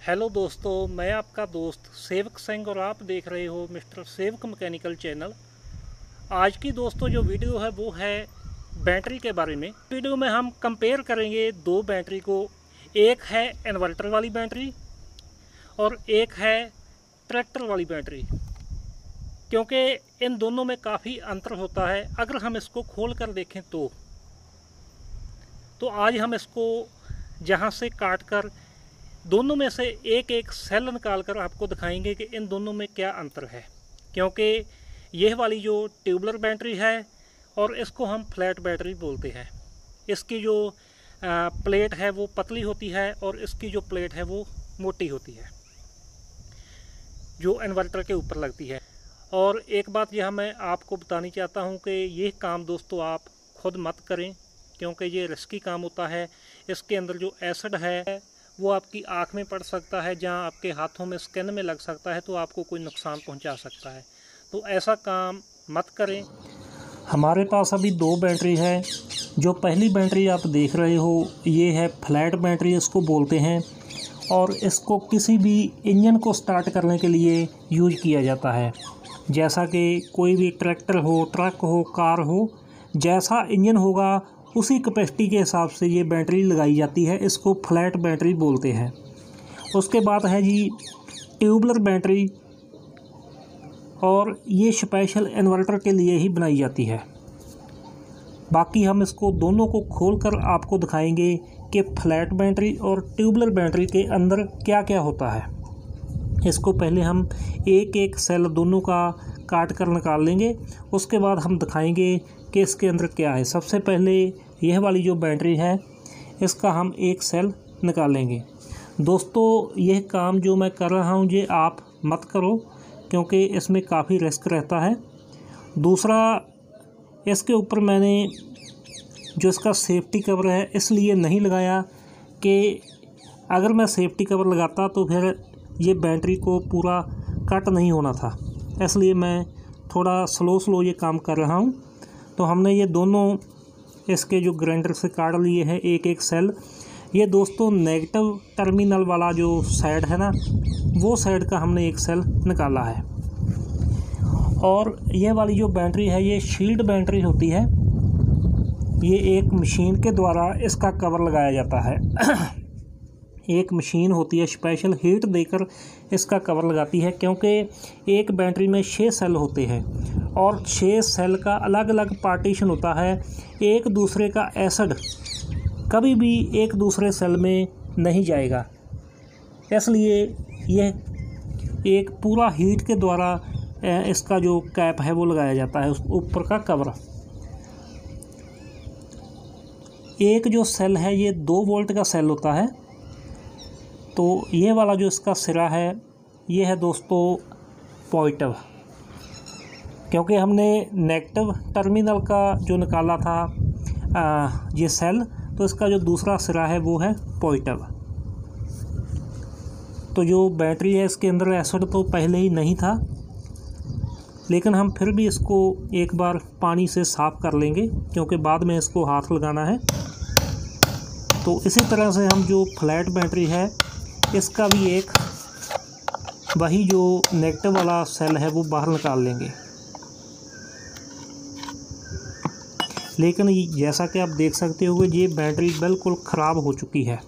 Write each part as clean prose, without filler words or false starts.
Hello दोस्तों, मैं आपका दोस्त सेवक सिंह और आप देख रहे हो मिस्टर सेवक मैकेनिकल चैनल। आज की दोस्तों जो वीडियो है वो है बैटरी के बारे में। वीडियो में हम कंपेयर करेंगे दो बैटरी को। एक है इन्वर्टर वाली बैटरी और एक है ट्रैक्टर वाली बैटरी, क्योंकि इन दोनों में काफ़ी अंतर होता है। अगर हम इसको खोल कर देखें तो आज हम इसको जहाँ से काट कर दोनों में से एक एक सेल निकाल कर आपको दिखाएंगे कि इन दोनों में क्या अंतर है। क्योंकि यह वाली जो ट्यूबलर बैटरी है और इसको हम फ्लैट बैटरी बोलते हैं। इसकी जो प्लेट है वो पतली होती है और इसकी जो प्लेट है वो मोटी होती है, जो इन्वर्टर के ऊपर लगती है। और एक बात यह मैं आपको बतानी चाहता हूँ कि ये काम दोस्तों आप खुद मत करें, क्योंकि ये रिस्की काम होता है। इसके अंदर जो एसिड है वो आपकी आँख में पड़ सकता है, जहाँ आपके हाथों में स्किन में लग सकता है, तो आपको कोई नुकसान पहुंचा सकता है। तो ऐसा काम मत करें। हमारे पास अभी दो बैटरी है। जो पहली बैटरी आप देख रहे हो ये है फ्लैट बैटरी इसको बोलते हैं, और इसको किसी भी इंजन को स्टार्ट करने के लिए यूज किया जाता है। जैसा कि कोई भी ट्रैक्टर हो, ट्रक हो, कार हो, जैसा इंजन होगा उसी कैपेसिटी के हिसाब से ये बैटरी लगाई जाती है। इसको फ्लैट बैटरी बोलते हैं। उसके बाद है जी ट्यूबलर बैटरी, और ये स्पेशल इन्वर्टर के लिए ही बनाई जाती है। बाकी हम इसको दोनों को खोलकर आपको दिखाएंगे कि फ्लैट बैटरी और ट्यूबलर बैटरी के अंदर क्या क्या होता है। इसको पहले हम एक एक सेल दोनों का काट कर निकाल लेंगे, उसके बाद हम दिखाएंगे कि इसके अंदर क्या है। सबसे पहले यह वाली जो बैटरी है इसका हम एक सेल निकालेंगे। दोस्तों यह काम जो मैं कर रहा हूँ ये आप मत करो, क्योंकि इसमें काफ़ी रिस्क रहता है। दूसरा, इसके ऊपर मैंने जो इसका सेफ्टी कवर है इसलिए नहीं लगाया कि अगर मैं सेफ्टी कवर लगाता तो फिर ये बैटरी को पूरा कट नहीं होना था, इसलिए मैं थोड़ा स्लो ये काम कर रहा हूँ। तो हमने ये दोनों इसके जो ग्राइंडर से काट लिए हैं एक एक सेल। ये दोस्तों नेगेटिव टर्मिनल वाला जो साइड है ना, वो साइड का हमने एक सेल निकाला है। और ये वाली जो बैटरी है ये शील्ड बैटरी होती है। ये एक मशीन के द्वारा इसका कवर लगाया जाता है। एक मशीन होती है स्पेशल हीट देकर इसका कवर लगाती है, क्योंकि एक बैटरी में 6 सेल होते हैं और 6 सेल का अलग अलग पार्टीशन होता है। एक दूसरे का एसिड कभी भी एक दूसरे सेल में नहीं जाएगा, इसलिए यह एक पूरा हीट के द्वारा इसका जो कैप है वो लगाया जाता है, उस ऊपर का कवर। एक जो सेल है ये 2 वोल्ट का सेल होता है। तो ये वाला जो इसका सिरा है ये है दोस्तों पॉजिटिव, क्योंकि हमने नेगेटिव टर्मिनल का जो निकाला था ये सेल, तो इसका जो दूसरा सिरा है वो है पॉजिटिव। तो जो बैटरी है इसके अंदर एसिड तो पहले ही नहीं था, लेकिन हम फिर भी इसको एक बार पानी से साफ़ कर लेंगे, क्योंकि बाद में इसको हाथ लगाना है। तो इसी तरह से हम जो फ्लैट बैटरी है इसका भी एक वही जो नेगेटिव वाला सेल है वो बाहर निकाल लेंगे। लेकिन जैसा कि आप देख सकते हो ये बैटरी बिल्कुल ख़राब हो चुकी है।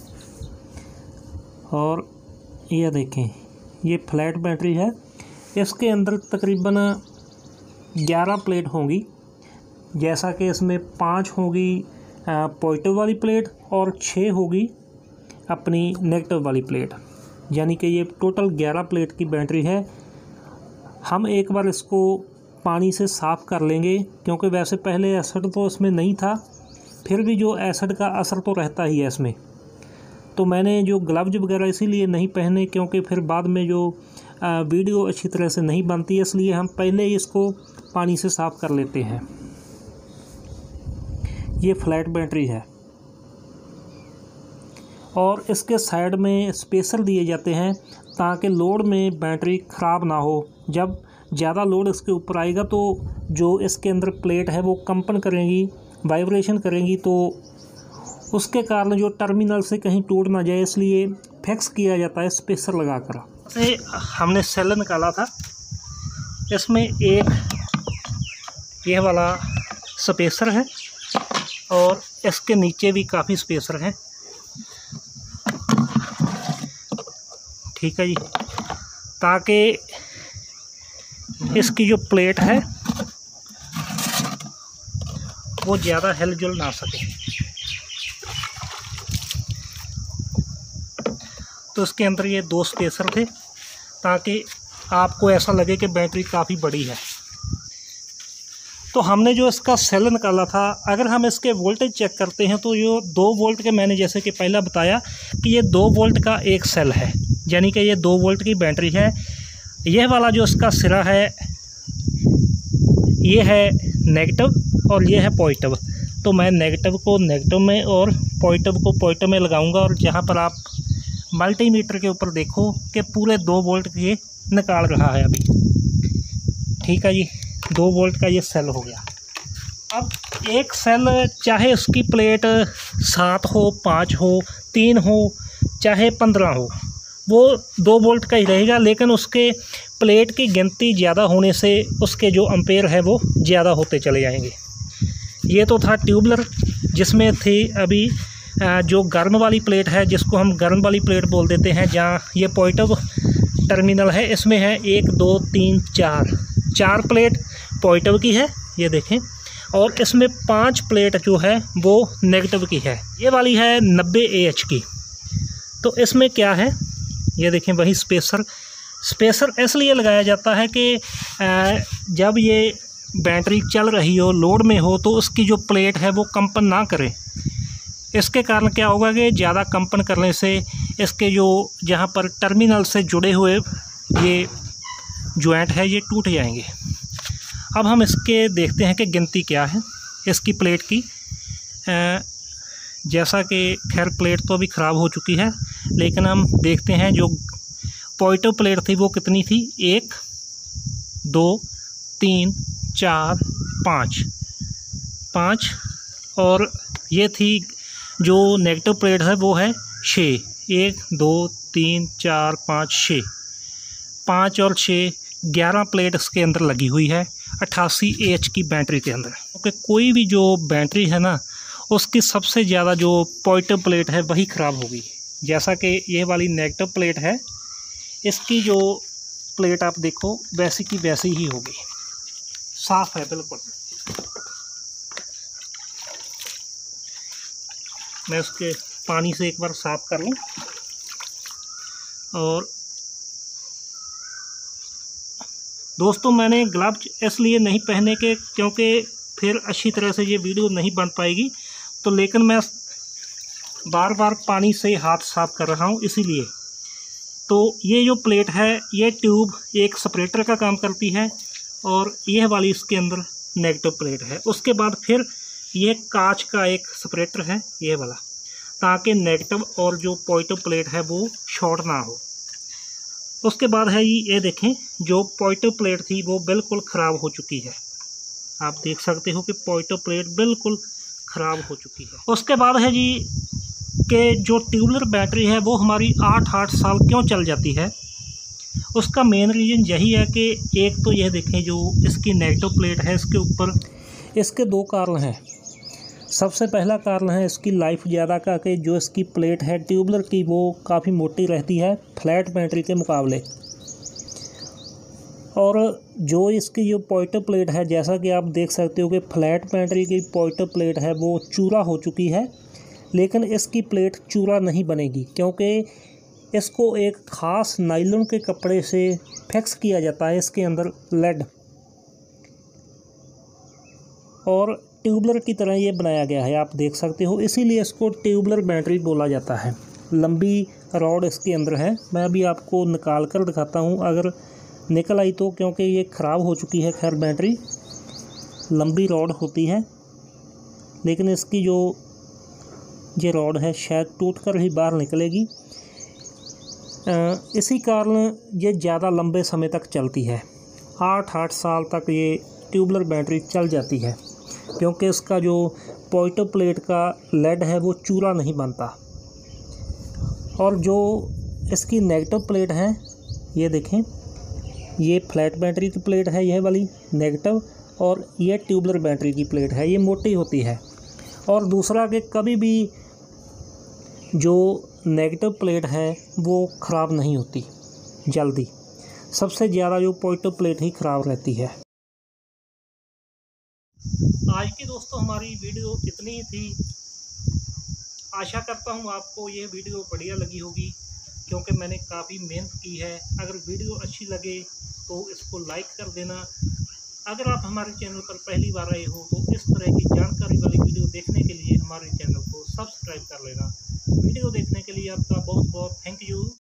और ये देखें ये फ्लैट बैटरी है। इसके अंदर तकरीबन 11 प्लेट होंगी, जैसा कि इसमें 5 होगी पॉजिटिव वाली प्लेट और 6 होगी अपनी नेगेटिव वाली प्लेट, यानी कि ये टोटल 11 प्लेट की बैटरी है। हम एक बार इसको पानी से साफ़ कर लेंगे, क्योंकि वैसे पहले एसिड तो इसमें नहीं था, फिर भी जो एसिड का असर तो रहता ही है इसमें। तो मैंने जो ग्लव्स वगैरह इसीलिए नहीं पहने, क्योंकि फिर बाद में जो वीडियो अच्छी तरह से नहीं बनती है, इसलिए हम पहले ही इसको पानी से साफ़ कर लेते हैं। ये फ्लैट बैटरी है और इसके साइड में स्पेसर दिए जाते हैं ताकि लोड में बैटरी ख़राब ना हो। जब ज़्यादा लोड इसके ऊपर आएगा तो जो इसके अंदर प्लेट है वो कंपन करेंगी, वाइब्रेशन करेंगी, तो उसके कारण जो टर्मिनल से कहीं टूट ना जाए इसलिए फिक्स किया जाता है स्पेसर लगाकर। से हमने सेल निकाला था, इसमें एक यह वाला स्पेसर है और इसके नीचे भी काफ़ी स्पेसर हैं। ठीक है जी, ताकि इसकी जो प्लेट है वो ज़्यादा हिलजुल ना सके। तो इसके अंदर ये 2 स्पेसर थे ताकि आपको ऐसा लगे कि बैटरी काफ़ी बड़ी है। तो हमने जो इसका सेल निकाला था, अगर हम इसके वोल्टेज चेक करते हैं तो ये 2 वोल्ट के, मैंने जैसे कि पहला बताया कि ये 2 वोल्ट का एक सेल है, यानी कि ये 2 वोल्ट की बैटरी है। यह वाला जो इसका सिरा है ये है नेगेटिव और ये है पॉजिटिव। तो मैं नेगेटिव को नेगेटिव में और पॉजिटिव को पॉजिटिव में लगाऊंगा। और जहाँ पर आप मल्टीमीटर के ऊपर देखो कि पूरे 2 वोल्ट ये निकाल रहा है अभी। ठीक है जी, 2 वोल्ट का ये सेल हो गया। अब एक सेल चाहे उसकी प्लेट 7 हो, 5 हो, 3 हो, चाहे 15 हो, वो 2 वोल्ट का ही रहेगा, लेकिन उसके प्लेट की गिनती ज़्यादा होने से उसके जो एम्पेयर है वो ज़्यादा होते चले जाएंगे। ये तो था ट्यूबलर, जिसमें थी अभी जो गर्म वाली प्लेट है, जिसको हम गर्म वाली प्लेट बोल देते हैं, जहाँ ये पॉजिटिव टर्मिनल है, इसमें है 1 2 3 4 प्लेट पॉजिटिव की है, ये देखें। और इसमें 5 प्लेट जो है वो नेगेटिव की है। ये वाली है 90 AH की। तो इसमें क्या है, ये देखें, वही स्पेसर इसलिए लगाया जाता है कि जब ये बैटरी चल रही हो, लोड में हो, तो उसकी जो प्लेट है वो कंपन ना करे। इसके कारण क्या होगा कि ज़्यादा कंपन करने से इसके जो जहाँ पर टर्मिनल से जुड़े हुए ये जॉइंट है ये टूट जाएंगे। अब हम इसके देखते हैं कि गिनती क्या है इसकी प्लेट की। जैसा कि खैर प्लेट तो अभी ख़राब हो चुकी है, लेकिन हम देखते हैं जो पॉजिटिव प्लेट थी वो कितनी थी। 1 2 3 4 5 और ये थी जो नेगेटिव प्लेट है वो है 6। 1 2 3 4 5 6, 5 और 6 11 प्लेट इसके अंदर लगी हुई है 88 AH की बैटरी के अंदर। क्योंकि कोई भी जो बैटरी है ना, उसकी सबसे ज़्यादा जो पॉजिटिव प्लेट है वही ख़राब होगी। जैसा कि ये वाली नेगेटिव प्लेट है, इसकी जो प्लेट आप देखो वैसी की वैसी ही होगी, साफ़ है बिल्कुल। मैं उसके पानी से एक बार साफ़ कर लूँ। और दोस्तों, मैंने ग्लव्स इसलिए नहीं पहने के क्योंकि फिर अच्छी तरह से ये वीडियो नहीं बन पाएगी, तो लेकिन मैं बार बार पानी से हाथ साफ़ कर रहा हूँ इसीलिए। तो ये जो प्लेट है, ये ट्यूब एक सेपरेटर का काम करती है और यह वाली इसके अंदर नेगेटिव प्लेट है। उसके बाद फिर ये कांच का एक सेपरेटर है ये वाला, ताकि नेगेटिव और जो पॉजिटिव प्लेट है वो शॉर्ट ना हो। उसके बाद है ये देखें, जो पॉजिटिव प्लेट थी वो बिल्कुल ख़राब हो चुकी है। आप देख सकते हो कि पॉजिटिव प्लेट बिल्कुल ख़राब हो चुकी है। उसके बाद है जी कि जो ट्यूबलर बैटरी है वो हमारी 8 साल क्यों चल जाती है। उसका मेन रीज़न यही है कि एक तो यह देखें, जो इसकी नेगेटिव प्लेट है इसके ऊपर, इसके 2 कारण हैं। सबसे पहला कारण है इसकी लाइफ ज़्यादा का, कि जो इसकी प्लेट है ट्यूबलर की वो काफ़ी मोटी रहती है फ्लैट बैटरी के मुकाबले। और जो इसकी जो पॉजिटिव प्लेट है, जैसा कि आप देख सकते हो कि फ्लैट बैटरी की पॉजिटिव प्लेट है वो चूरा हो चुकी है, लेकिन इसकी प्लेट चूरा नहीं बनेगी क्योंकि इसको एक ख़ास नायलॉन के कपड़े से फिक्स किया जाता है इसके अंदर लेड, और ट्यूबलर की तरह ये बनाया गया है, आप देख सकते हो। इसीलिए इसको ट्यूबलर बैटरी बोला जाता है। लंबी रॉड इसके अंदर है, मैं अभी आपको निकाल कर दिखाता हूँ अगर निकल आई तो, क्योंकि ये ख़राब हो चुकी है। खैर बैटरी लंबी रॉड होती है, लेकिन इसकी जो ये रॉड है शायद टूट कर ही बाहर निकलेगी। इसी कारण ये ज़्यादा लंबे समय तक चलती है। 8 साल तक ये ट्यूबलर बैटरी चल जाती है, क्योंकि इसका जो पॉइंटर प्लेट का लेड है वो चूरा नहीं बनता। और जो इसकी नेगेटिव प्लेट है, ये देखें, ये फ्लैट बैटरी की प्लेट है, यह वाली नेगेटिव, और ये ट्यूबलर बैटरी की प्लेट है, ये मोटी होती है। और दूसरा कि कभी भी जो नेगेटिव प्लेट है वो ख़राब नहीं होती जल्दी, सबसे ज़्यादा जो पॉइंटर प्लेट ही ख़राब रहती है। आज की दोस्तों हमारी वीडियो इतनी ही थी। आशा करता हूँ आपको ये वीडियो बढ़िया लगी होगी, क्योंकि मैंने काफ़ी मेहनत की है। अगर वीडियो अच्छी लगे तो इसको लाइक कर देना। अगर आप हमारे चैनल पर पहली बार आए हो तो इस तरह की जानकारी वाली वीडियो देखने के लिए हमारे चैनल को सब्सक्राइब कर लेना। वीडियो देखने के लिए आपका बहुत बहुत थैंक यू।